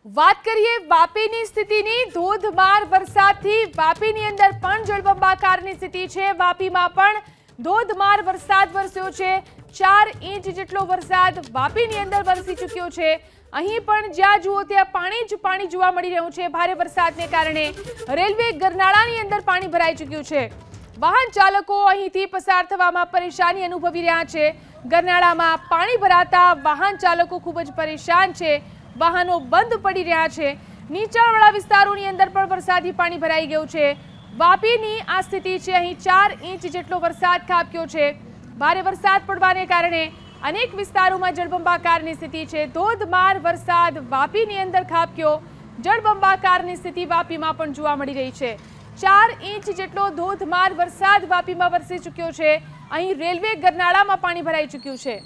વાત કરીએ વાપીની સ્થિતિની। ધોધમાર વરસાદથી વાપીની અંદર પણ જળબંબાકારની સ્થિતિ છે। વાપીમાં પણ ધોધમાર વરસાદ વરસ્યો છે। 4 ઇંચ જેટલો વરસાદ વાપીની અંદર વરસી ચૂક્યો છે। અહીં પણ જ્યાં જુઓ ત્યાં પાણી જ પાણી જોવા મળી રહ્યું છે। ભારે વરસાદને કારણે રેલવે ગરનાળાની અંદર પાણી ભરાઈ ચૂક્યું છે। વાહન ચાલકો અહીંથી પસાર થવામાં પરેશાની અનુભવી રહ્યા છે। ગરનાળામાં પાણી ભરાતા વાહન ચાલકો ખૂબ જ પરેશાન છે। વાહનો બંધ પડી રહ્યા છે। નીચાણવાળા વિસ્તારોની અંદર પણ વરસાદી પાણી ભરાઈ ગયું છે। વાપીની આ સ્થિતિ છે। અહીં 4 ઇંચ જેટલો વરસાદ ખાબક્યો છે। ભારે વરસાદ પડવાને કારણે અનેક વિસ્તારોમાં જળબંબાકારની સ્થિતિ છે। ધોધમાર વરસાદ વાપીની અંદર ખાબક્યો। જળબંબાકારની સ્થિતિ વાપીમાં પણ જોવા મળી રહી છે। 4 ઇંચ જેટલો ધોધમાર વરસાદ વાપીમાં વરસી ચૂક્યો છે। અહીં રેલવે ગરનાળામાં પાણી ભરાઈ ચૂક્યું છે।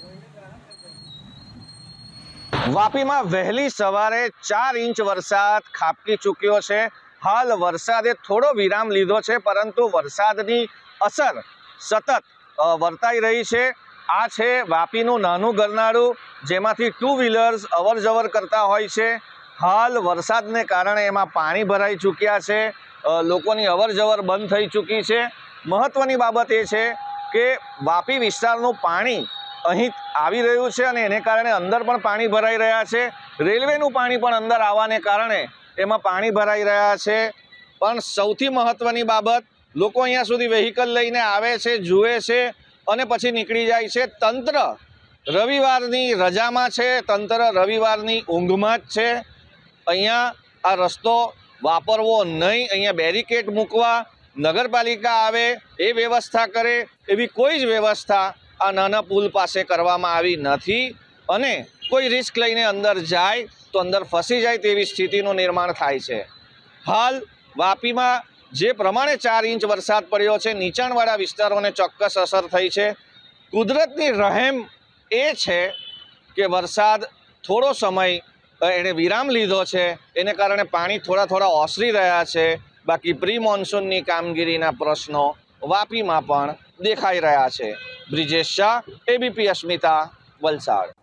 વાપીમાં વહેલી સવારે 4 ઇંચ વરસાદ ખાબકી ચૂક્યો છે। હાલ વરસાદે થોડો વિરામ લીધો છે, પરંતુ વરસાદની અસર સતત વર્તાઈ રહી છે। આ છે વાપીનું નાનું ગરનાળું, જેમાંથી 2 વ્હીલર્સ અવર જવર કરતા હોય છે। હાલ વરસાદને કારણે એમાં પાણી ભરાઈ ચૂક્યા છે। લોકોની અવર જવર બંધ થઈ ચૂકી છે। મહત્વની બાબત એ છે કે વાપી વિસ્તારનું પાણી અહીં આવી રહ્યું છે અને એને કારણે અંદર પણ પાણી ભરાઈ રહ્યા છે। રેલવેનું પાણી પણ અંદર આવવાને કારણે એમાં પાણી ભરાઈ રહ્યા છે। પણ સૌથી મહત્વની બાબત, લોકો અહીંયા સુધી વેહિકલ લઈને આવે છે, જુએ છે અને પછી નીકળી જાય છે। તંત્ર રવિવારની રજામાં છે, તંત્ર રવિવારની ઊંઘમાં જ છે। અહીંયા આ રસ્તો વાપરવો નહીં, અહીંયા બેરિકેડ મૂકવા, નગરપાલિકા આવે એ વ્યવસ્થા કરે, એવી કોઈ જ વ્યવસ્થા આ નાના પુલ પાસે કરવામાં આવી નથી। અને કોઈ રિસ્ક લઈને અંદર જાય તો અંદર ફસી જાય તેવી સ્થિતિનું નિર્માણ થાય છે। હાલ વાપીમાં જે પ્રમાણે 4 ઇંચ વરસાદ પડ્યો છે, નીચાણવાળા વિસ્તારોને ચોક્કસ અસર થઈ છે। કુદરતની રહેમ એ છે કે વરસાદ થોડો સમય એણે વિરામ લીધો છે, એને કારણે પાણી થોડા ઓસરી રહ્યા છે। બાકી પ્રી મોન્સૂનની કામગીરીના પ્રશ્નો વાપીમાં પણ દેખાઈ રહ્યા છે। બ્રિજેશ શાહ, ABP અસ્મિતા, વલસાડ।